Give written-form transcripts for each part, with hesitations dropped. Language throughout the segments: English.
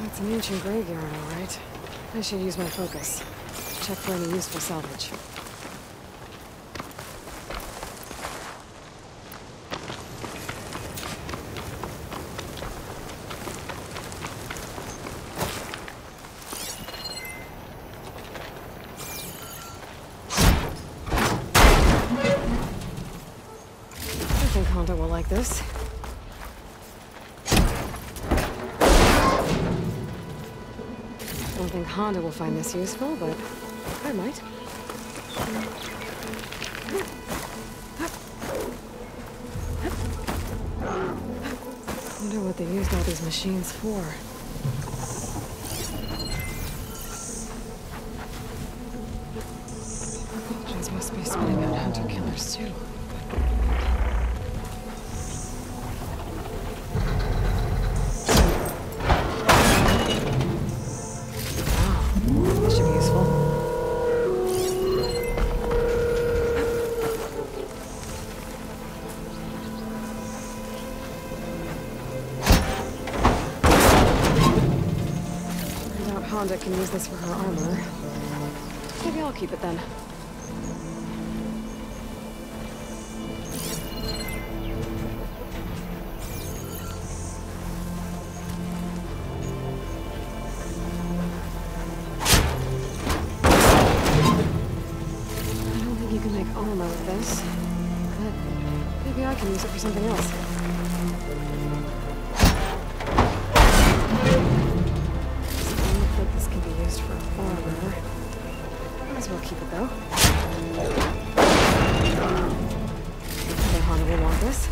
It's an ancient graveyard, all right. I should use my focus. Check for any useful salvage. I think Honda will like this. I don't think Honda will find this useful, but I might. Wonder what they used all these machines for. Vultures must be spitting out hunter-killers too. Honda can use this for her armor. Maybe I'll keep it then. I don't think you can make armor with this, but maybe I can use it for something else. For armor. Might as well keep it though. Okay, Honda will want this.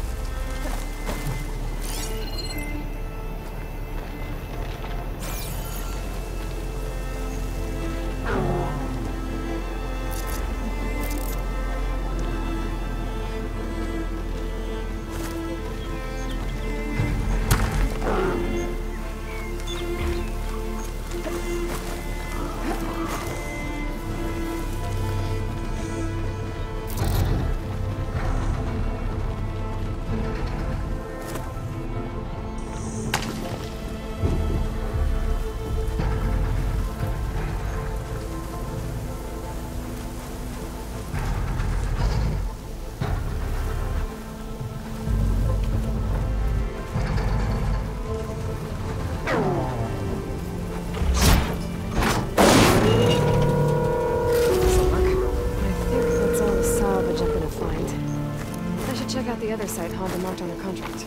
Check out the other site Honda marked on her contract.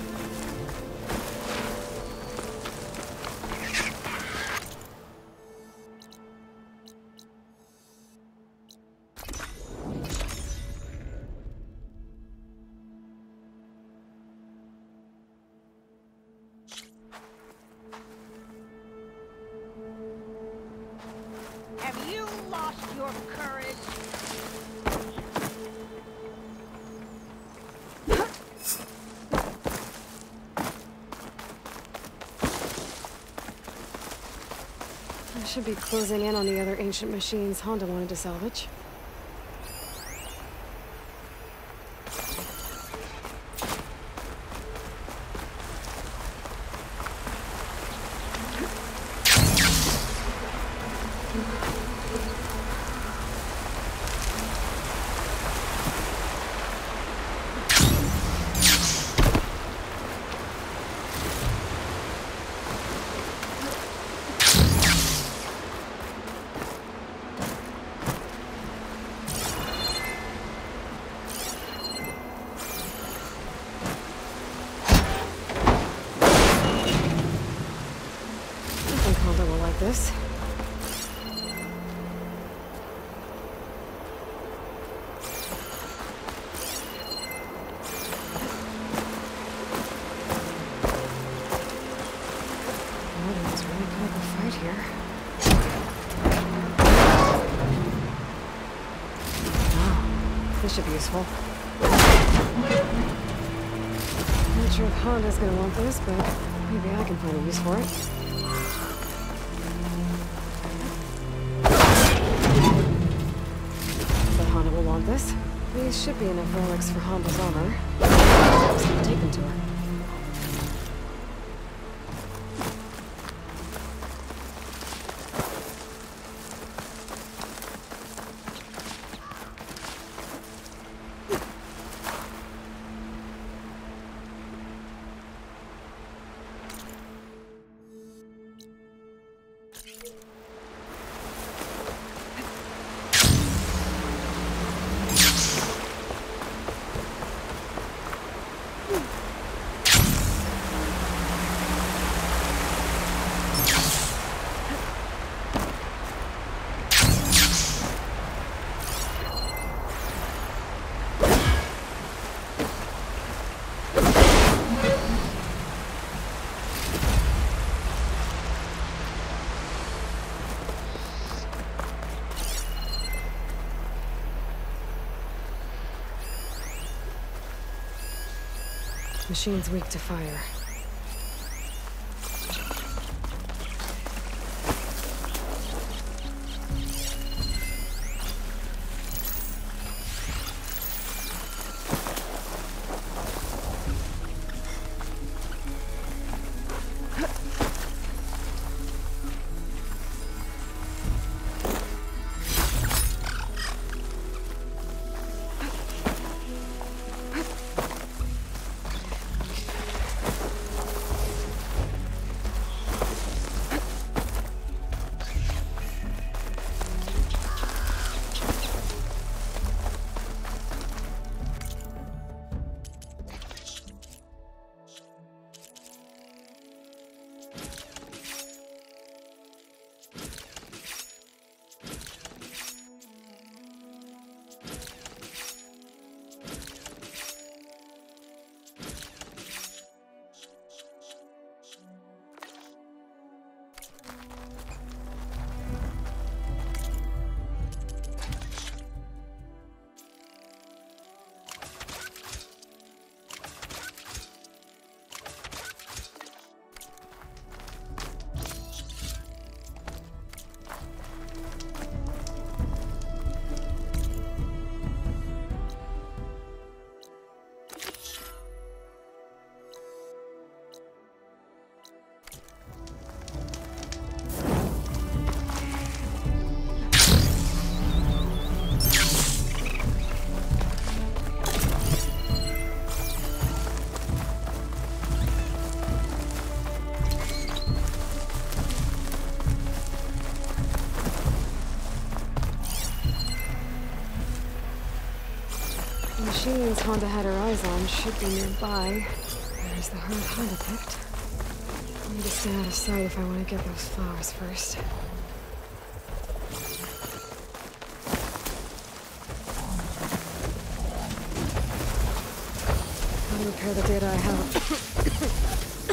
Have you lost your courage? I should be closing in on the other ancient machines Honda wanted to salvage. This. It's really put up a fight here. Wow, this should be useful. Not sure if Honda's gonna want this, but maybe I can find a use for it. Honda will want this. These should be enough relics for Honda's armor. Just have to take them to her. Machine's weak to fire. The machines Honda had her eyes on should be nearby. There's the herd Honda picked. I need to stay out of sight if I want to get those flowers first. I'll repair the data I have.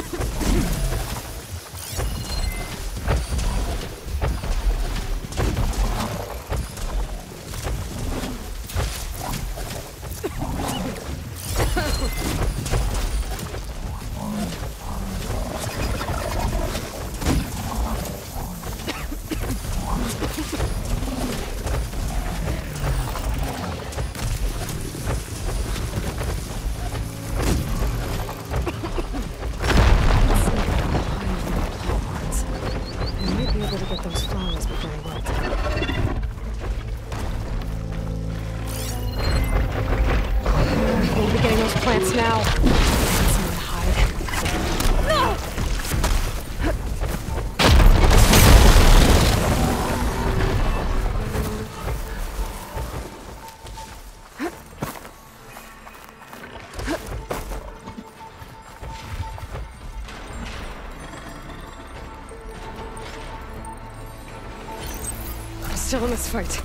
Plants now. Someone hide. No! I'm still in this fight.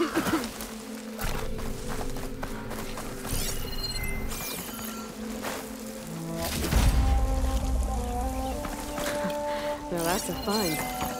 Now that's a find.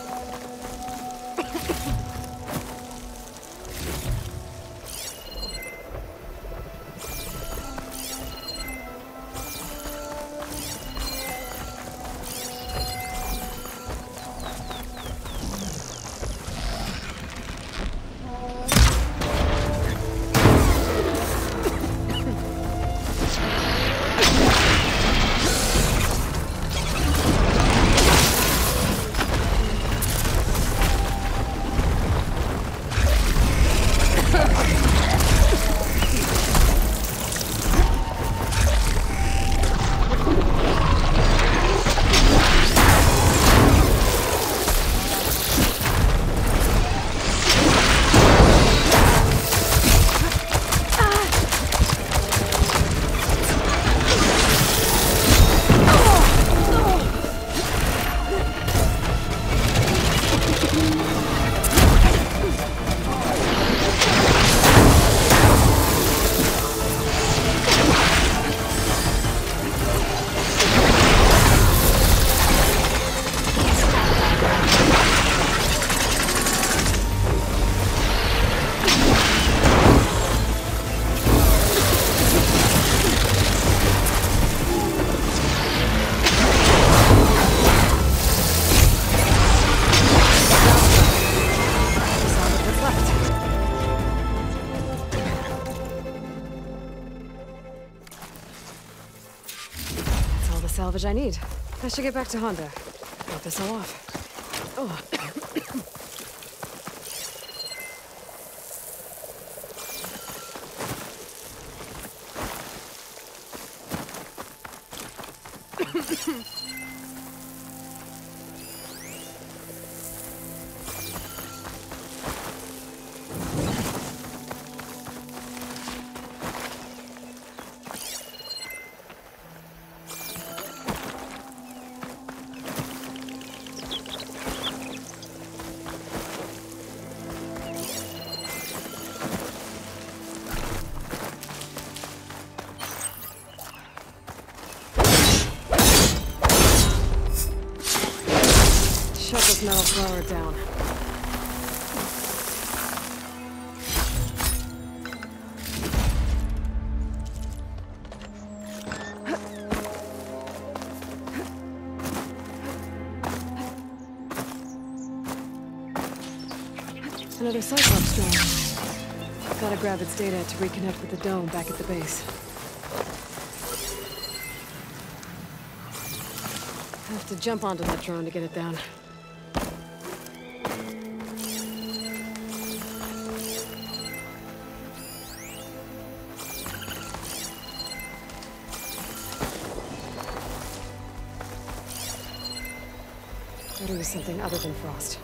Salvage I need. I should get back to Honda. Drop this all off. Oh. Shut this metal flower down. Another Cyclops drone. Gotta grab its data to reconnect with the dome back at the base. Have to jump onto that drone to get it down. Gotta use something other than frost.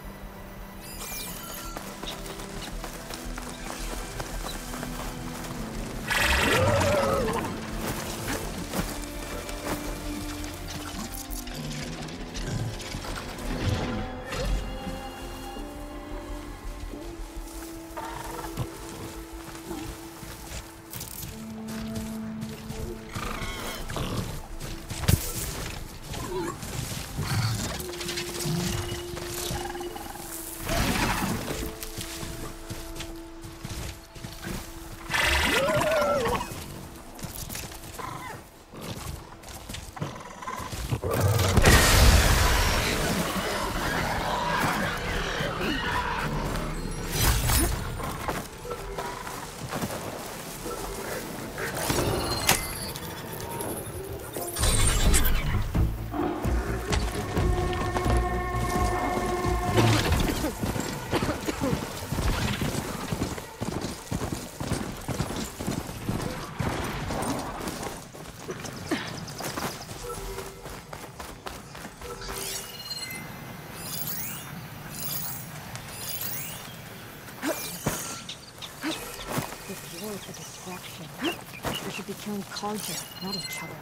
A distraction. We should be killing Carja, not each other.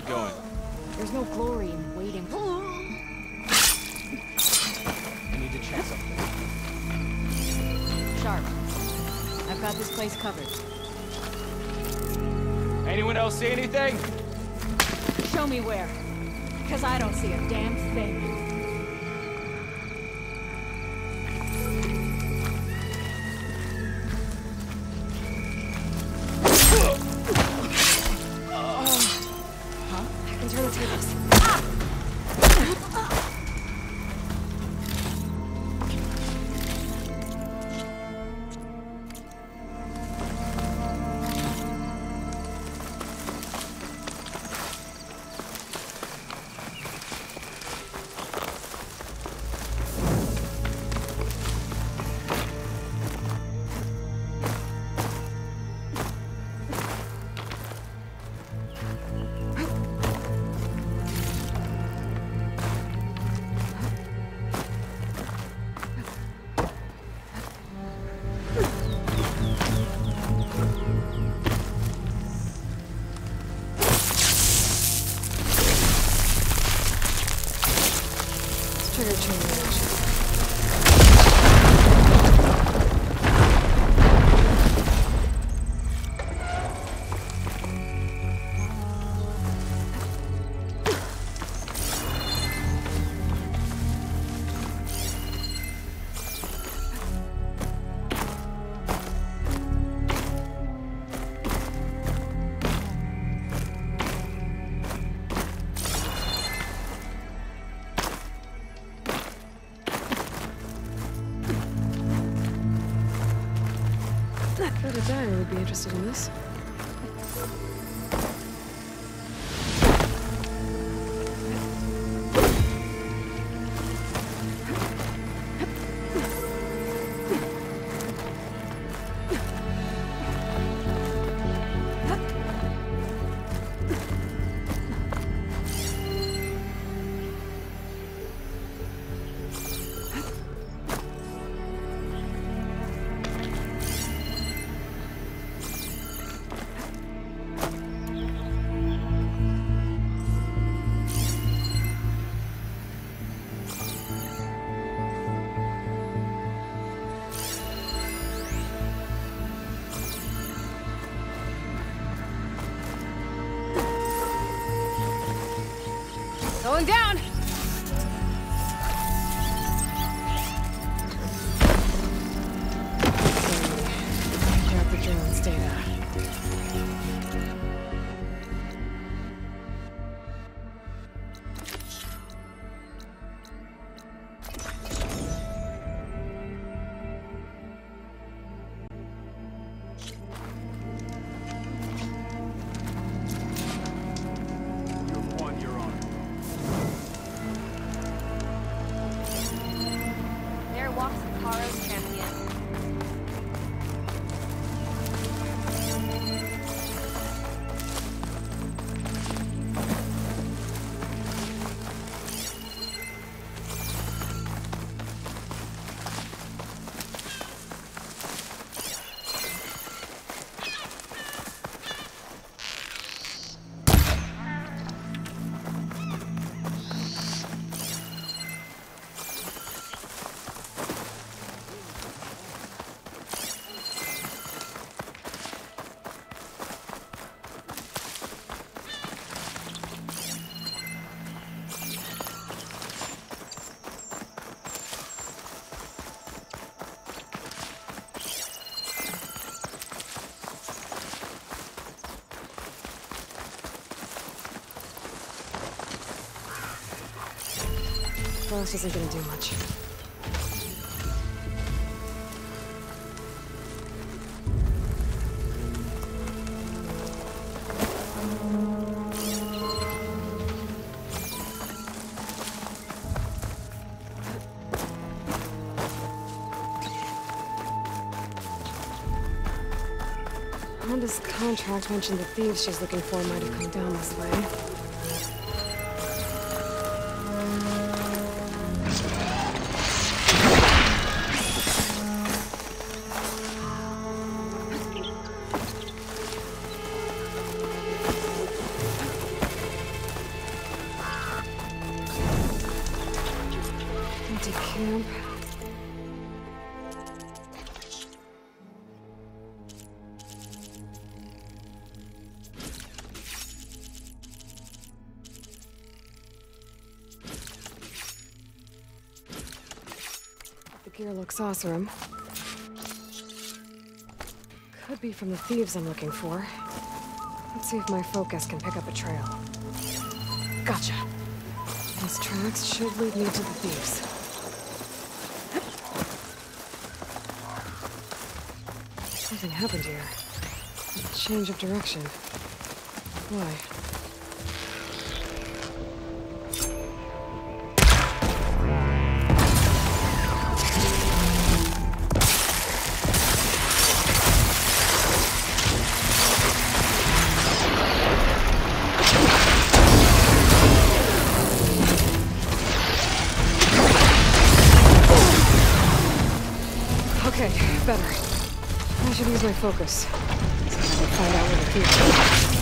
it going? There's no glory in waiting. I need to check something. Sharp. I've got this place covered. Anyone else see anything? Show me where. Because I don't see a damn thing. I can turn the tables. Trigger chain reaction. I bet a diner would be interested in this. Going down! Grab the drone's data. You've won your honor. There walks Hikaru's champion. Frost isn't gonna do much. Honda's contract mentioned the thieves she's looking for might have come down this way. camp. The gear looks awesome. Could be from the thieves I'm looking for. Let's see if my focus can pick up a trail. Gotcha. These tracks should lead me to the thieves. Something happened here. A change of direction. Why? Okay, better. I should use my focus. So I can find out where the thieves are.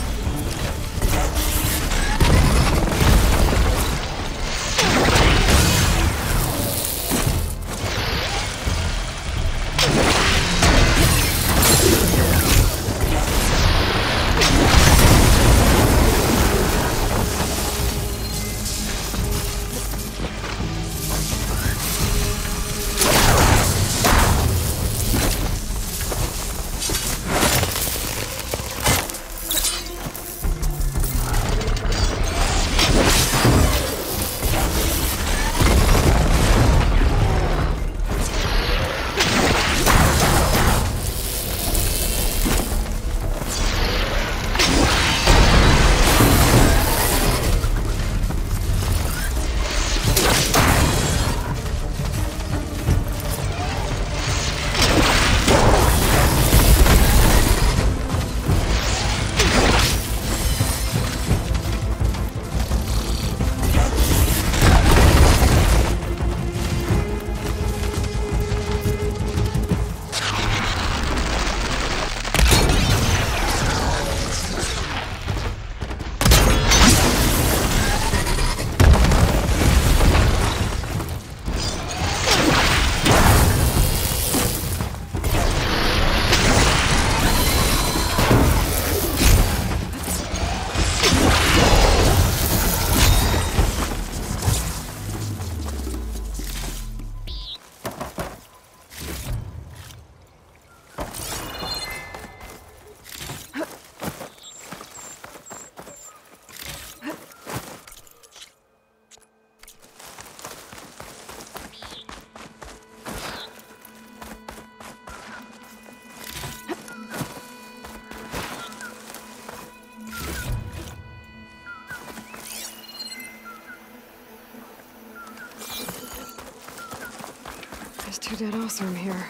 There's two dead Oseram here.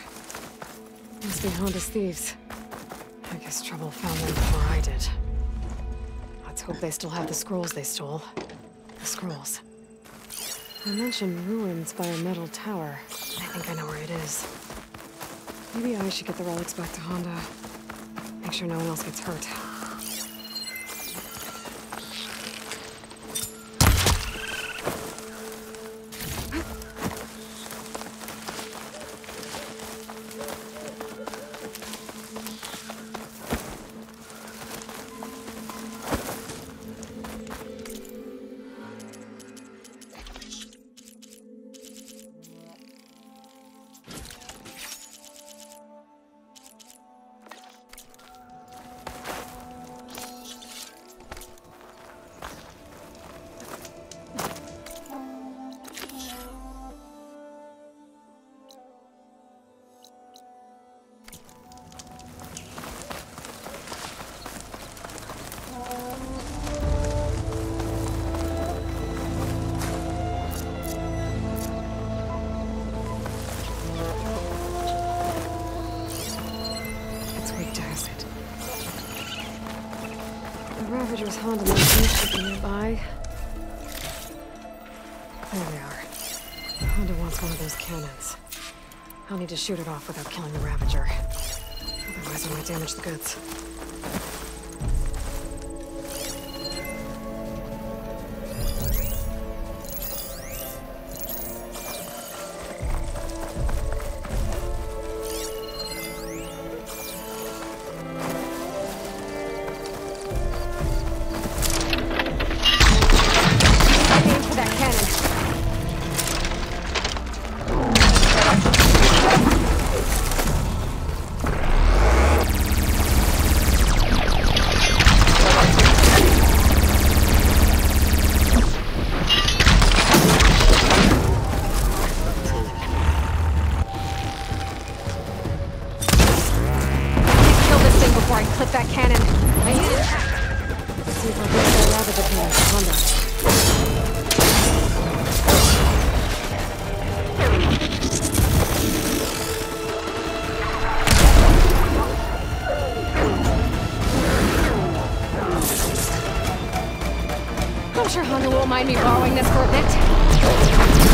Must be Honda's thieves. I guess trouble found them before I did. Let's hope they still have the scrolls they stole. The scrolls. I mentioned ruins by a metal tower. I think I know where it is. Maybe I should get the relics back to Honda. Make sure no one else gets hurt. Ravager's Honda machine should be nearby. There they are. Honda wants one of those cannons. I'll need to shoot it off without killing the Ravager. Otherwise, I might damage the goods. I'm sure Honda won't mind me borrowing this for a bit.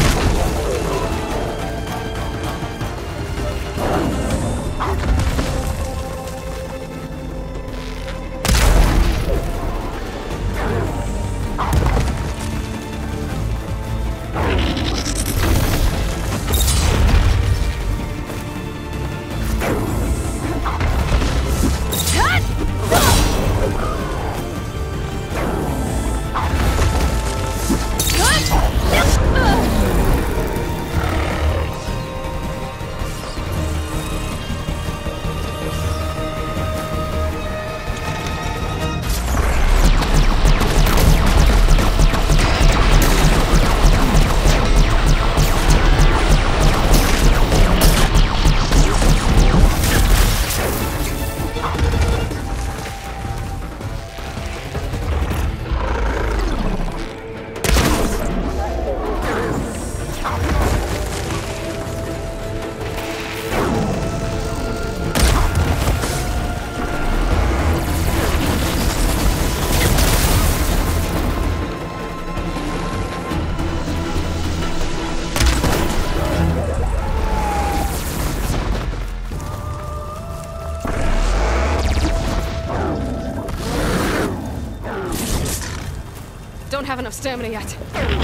Don't have enough stamina yet.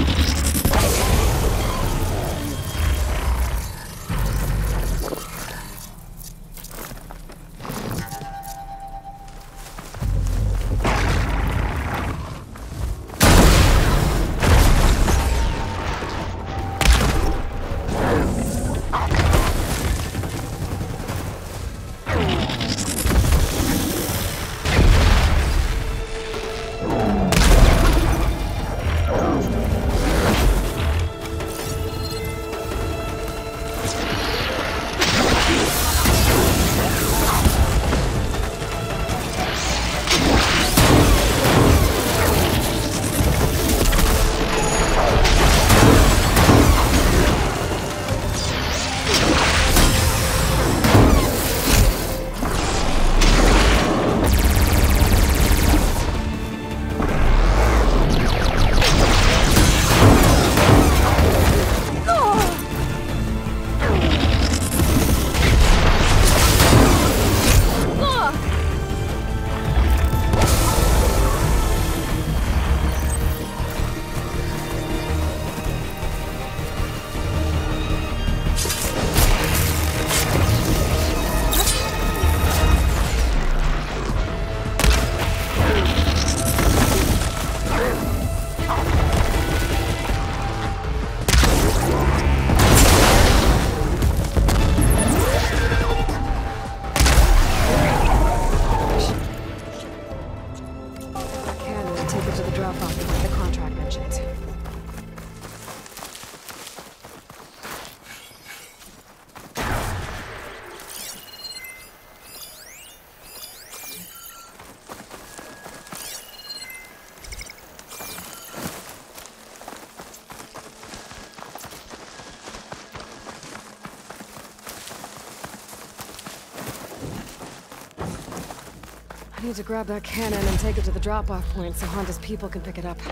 I need to grab that cannon and take it to the drop-off point so Honda's people can pick it up.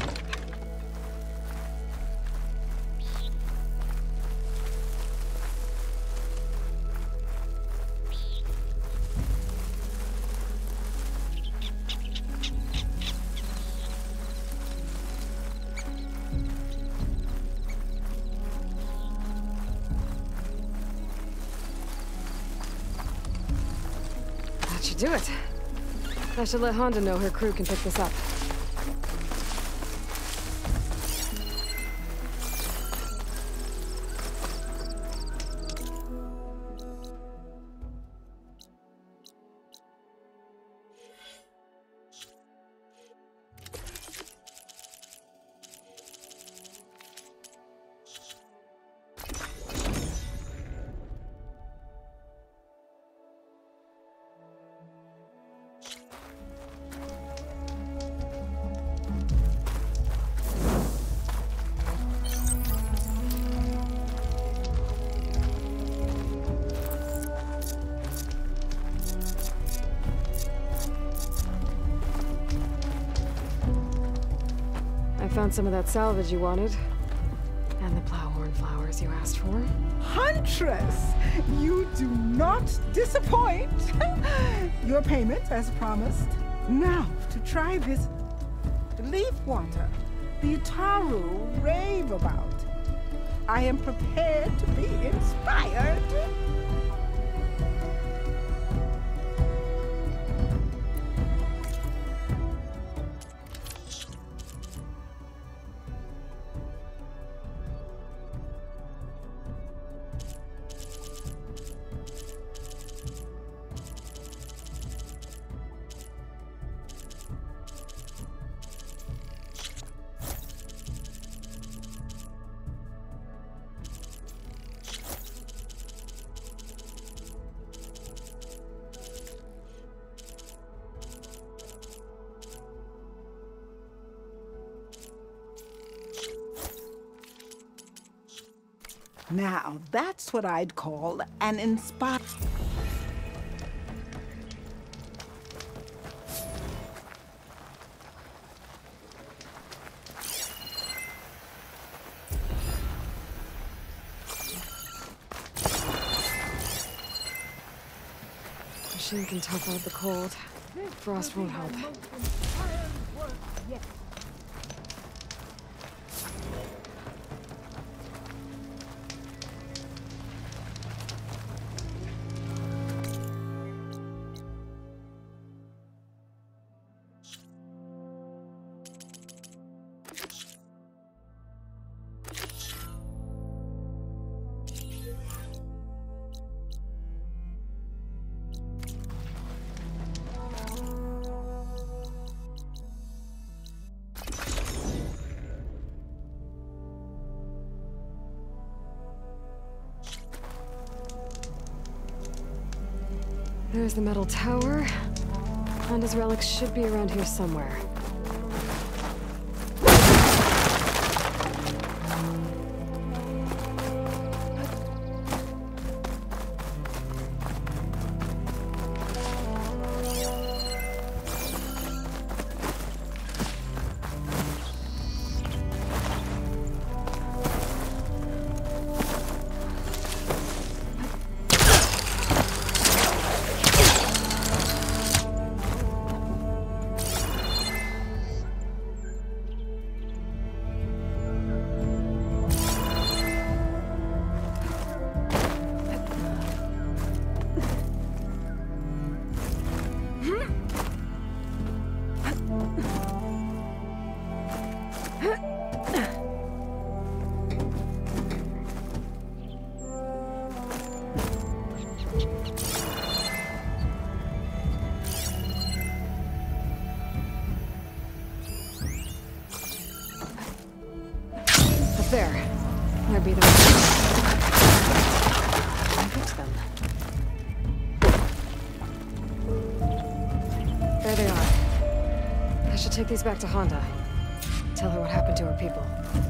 That should do it. I should let Honda know her crew can pick this up. I found some of that salvage you wanted. And the plowhorn flowers you asked for. Huntress, you do not disappoint. Your payment, as promised. Now, to try this leaf water the Utaru rave about. I am prepared to be inspired. Now, that's what I'd call an inspire. Machine can tough out the cold. Frost won't help. There's the metal tower. Honda's relics should be around here somewhere. There. Might be the one. I hit them. There they are. I should take these back to Honda. Tell her what happened to her people.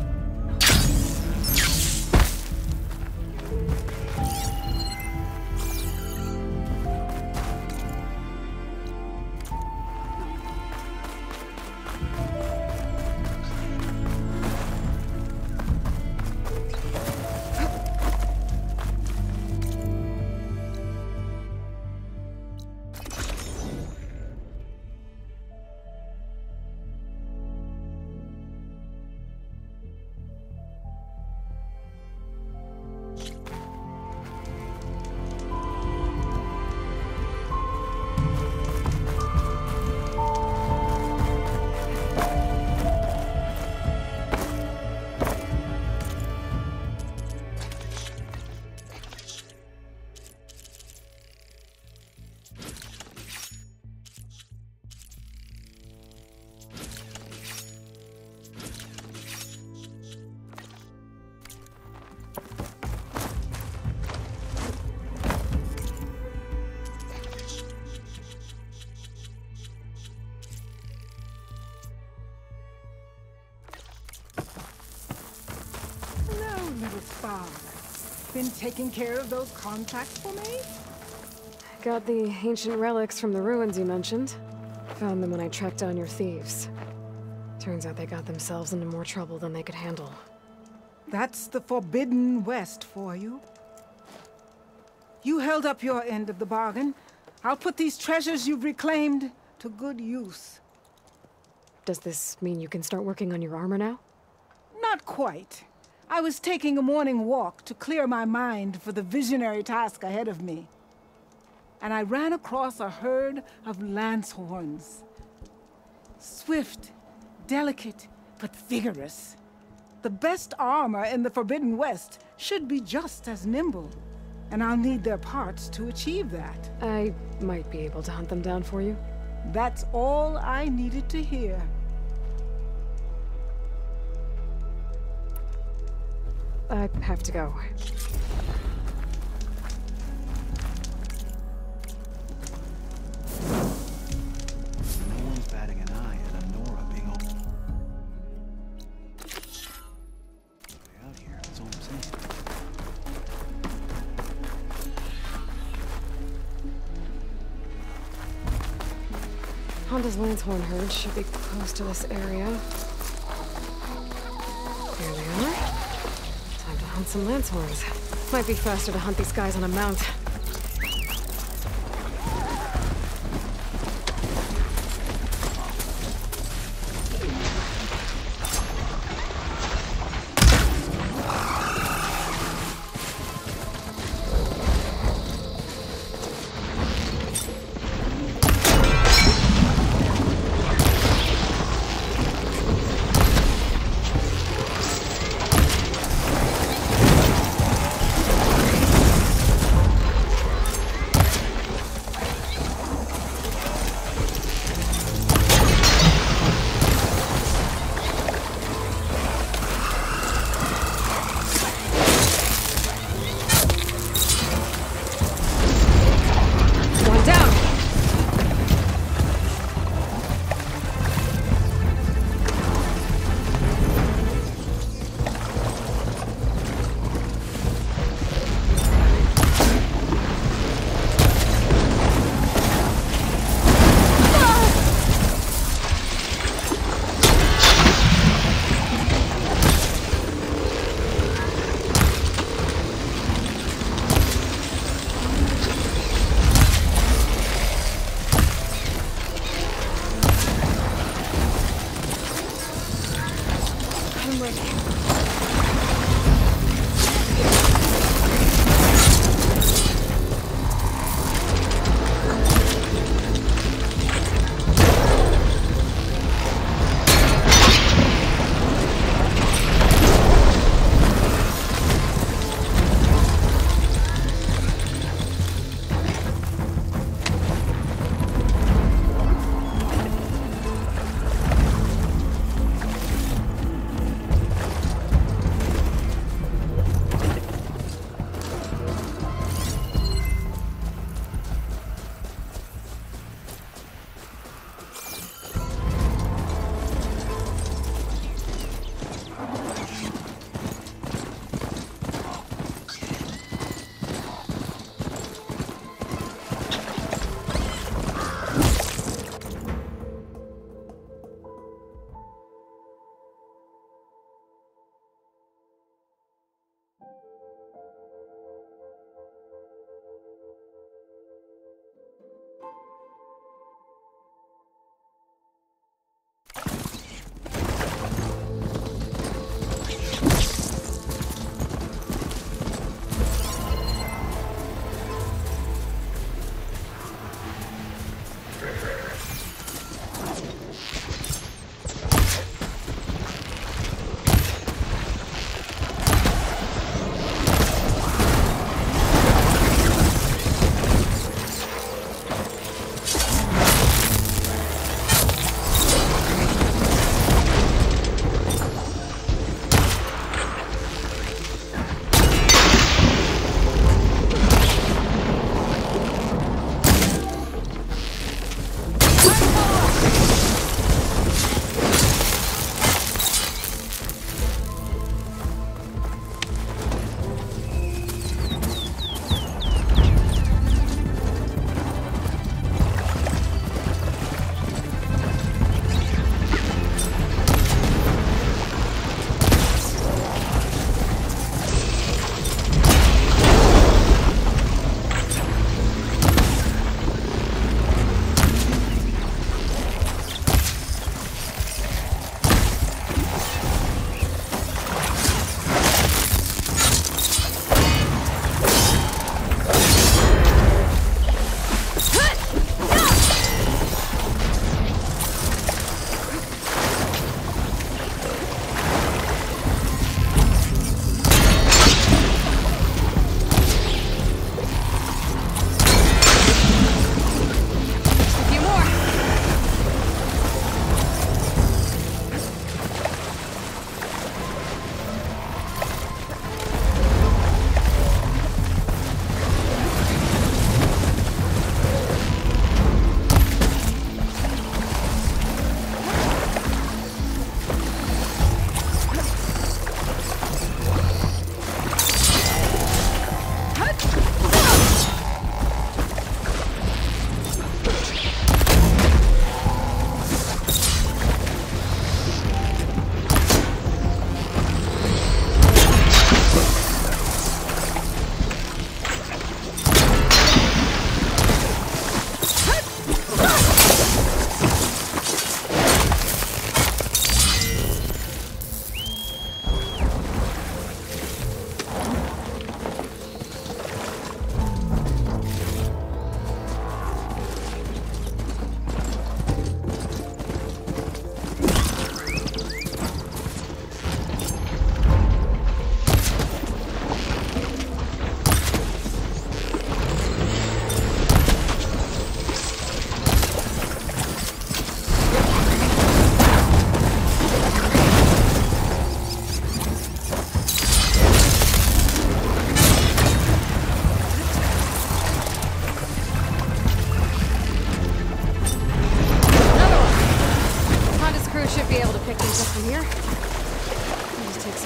Been taking care of those contracts for me? Got the ancient relics from the ruins you mentioned. Found them when I tracked down your thieves. Turns out they got themselves into more trouble than they could handle. That's the Forbidden West for you. You held up your end of the bargain. I'll put these treasures you've reclaimed to good use. Does this mean you can start working on your armor now? Not quite. I was taking a morning walk to clear my mind for the visionary task ahead of me. And I ran across a herd of Lancehorns. Swift, delicate, but vigorous. The best armor in the Forbidden West should be just as nimble. And I'll need their parts to achieve that. I might be able to hunt them down for you. That's all I needed to hear. I have to go. No one's batting an eye at Anora being all... Way out here, that's all I'm saying. Honda's Lancehorn herd should be close to this area. Here they are. Time to hunt some Lancehorns. Might be faster to hunt these guys on a mount.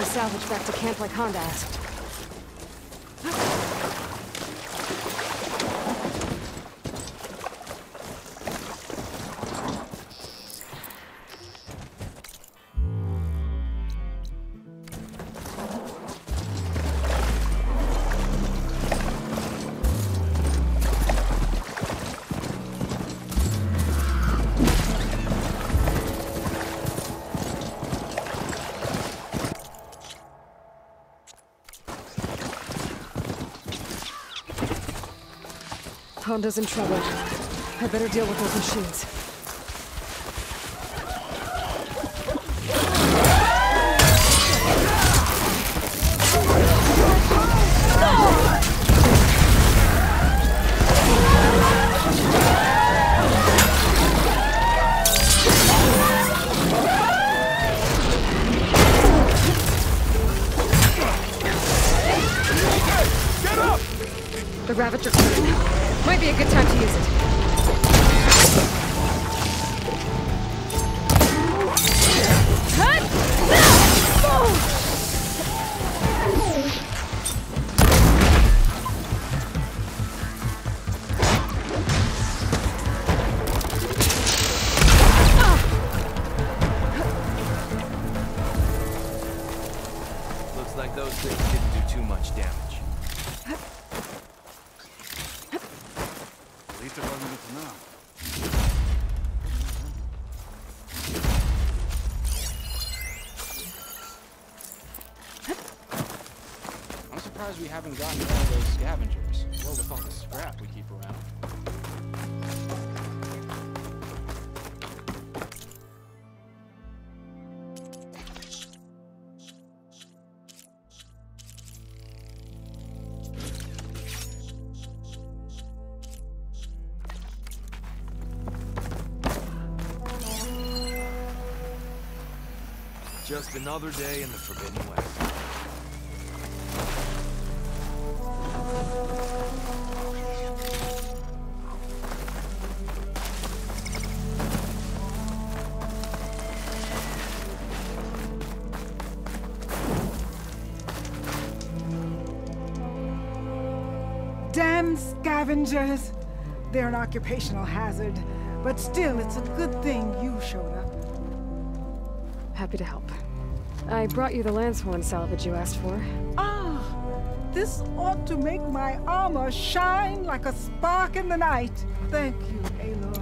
salvage back to camp like Honda asked. Honda's in trouble. I better deal with those machines. The Ravager cannon. Might be a good time to use it. Looks like those things didn't do too much damage. At least it wasn't good to know. I'm surprised we haven't gotten all those scavengers. Well, with all the scrap we keep around. Just another day in the Forbidden West. Damn scavengers! They're an occupational hazard, but still, it's a good thing you showed up. Happy to help. I brought you the Lancehorn salvage you asked for. Ah, this ought to make my armor shine like a spark in the night. Thank you, Aloy.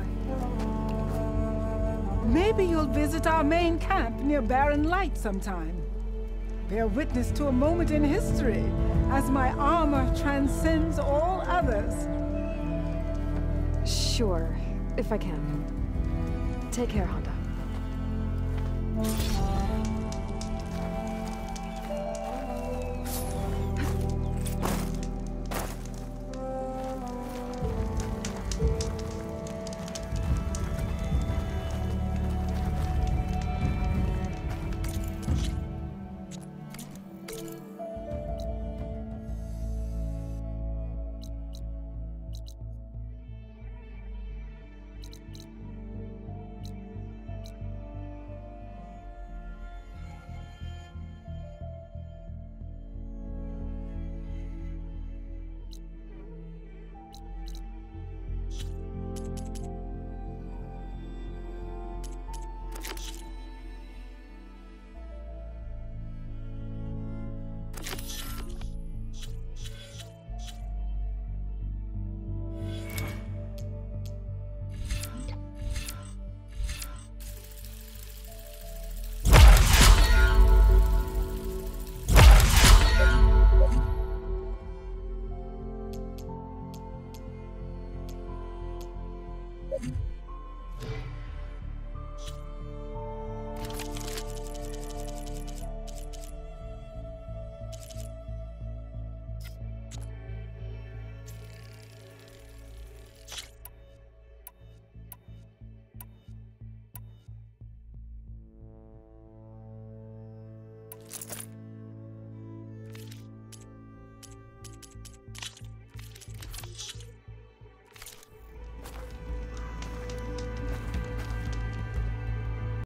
Maybe you'll visit our main camp near Barren Light sometime. Bear witness to a moment in history as my armor transcends all others. Sure, if I can. Take care, Honda.